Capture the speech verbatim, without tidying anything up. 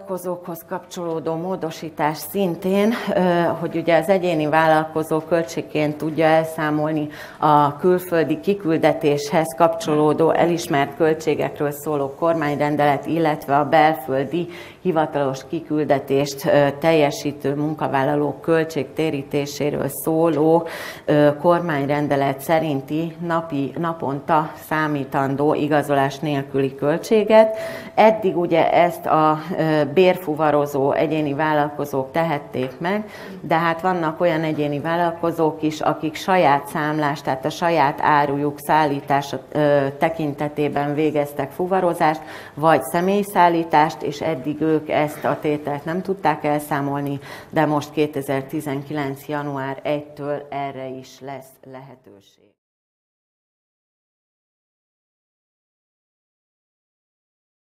vállalkozókhoz kapcsolódó módosítás szintén, hogy ugye az egyéni vállalkozó költségként tudja elszámolni a külföldi kiküldetéshez kapcsolódó elismert költségekről szóló kormányrendelet, illetve a belföldi hivatalos kiküldetést teljesítő munkavállalók költségtérítéséről szóló kormányrendelet szerinti napi, naponta számítandó igazolás nélküli költséget. Eddig ugye ezt a bérfuvarozó egyéni vállalkozók tehették meg, de hát vannak olyan egyéni vállalkozók is, akik saját számlást, tehát a saját árujuk szállítása tekintetében végeztek fuvarozást, vagy személyszállítást, és eddig ők ezt a tételt nem tudták elszámolni, de most kétezer-tizenkilenc. január elsejétől erre is lesz lehetőség.